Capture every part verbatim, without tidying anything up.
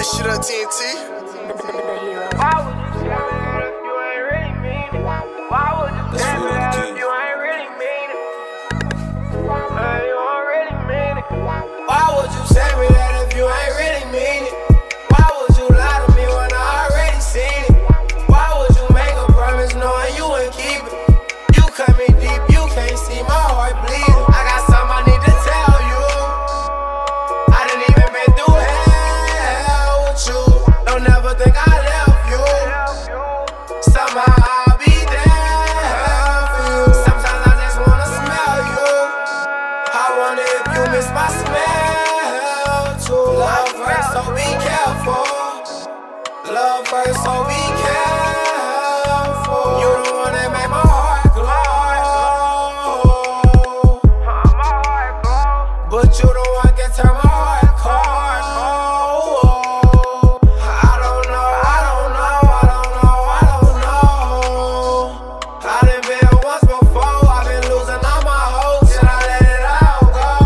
that shit up, T N T. Why would you say that if you ain't really mean it? Why would you say that if you ain't really mean it? Hey, you don't really mean it. Why would you say me that if you ain't really mean it? Why would you lie to me when I already seen it? Why would you make a promise knowing you wouldn't keep it? You cut me deep, you can't see my heart bleeding. I got something I need to tell you. I didn't even been through hell with you. Don't ever think I left you. Somehow I'll be there for you. Sometimes I just wanna smell you. I wonder if you miss my smell too. Love first, so be careful. Love first, so be careful. You the one that made my heart glow. But you the one can turn my heart cold. I don't know, I don't know, I don't know, I don't know. I done been once before, I've been losing all my hopes, and I let it all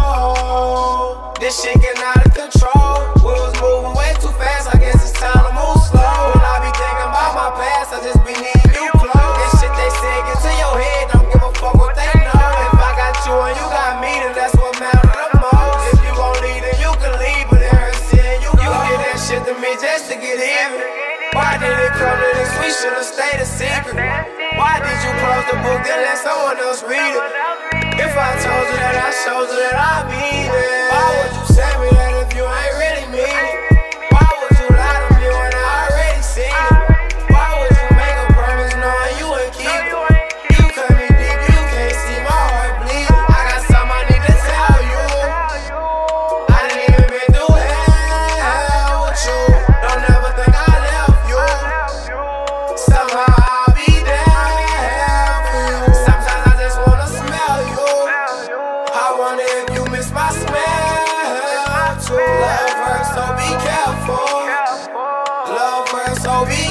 go. This shit getting out of control. We was moving way too fast, I guess it's time to move slow. When I be thinking about my past, I just be needing you close. This shit they say get to your head, don't give a fuck what they know. If I got you and you got me, then that's what matters the most. If you gon' leave, then you can leave, but it hurts seeing you go. You did that shit to me just to get even. Why did it come to this? We should've stayed a secret. Why did you close the book, then let someone else read it? If I told you that, I showed you that I mean it. Why would you say me that if you ain't really mean it? Why would you lie to me when I already seen it? Why would you make a promise knowing you wouldn't keep it? You cut me deep, you can't see my heart bleeding. I got something I need to tell you. I didn't even been through hell with you. Don't ever think I left you. Somehow I'll be there for you. Sometimes I just wanna smell you. I wonder if you miss my smell too. Love first, so be careful. Love first, so be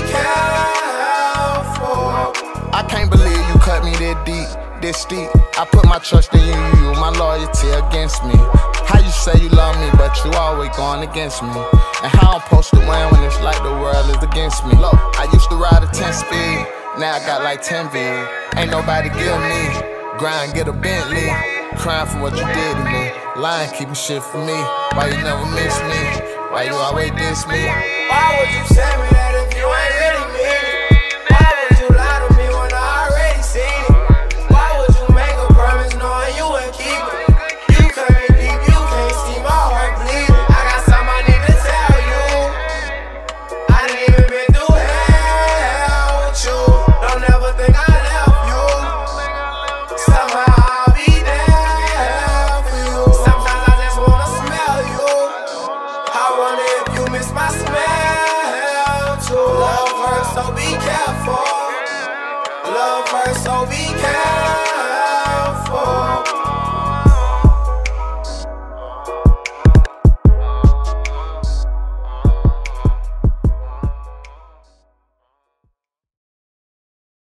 careful. I can't believe you cut me that deep, this steep. I put my trust in you, you, my loyalty against me. How you say you love me, but you always going against me? And how I'm supposed to win when it's like the world is against me? Look, I used to ride a ten speed, now I got like ten V. Ain't nobody give me, grind, get a Bentley. Crying for what you did to me, lying, keeping shit from me. Why you never miss me? Why you always diss me? Why would you say me that if you ain't really mean it? Why would you lie to me when I already seen it? Why would you make a promise knowing you wouldn't keep it? You cut me deep, you can't see my heart bleeding. I got something I need to tell you. I didn't even been through hell with you. Don't ever think I left you. Somehow I'll be there for you. Sometimes I just wanna smell you. I wonder if you miss my smell too. Love first, so be careful. Love first, so be careful.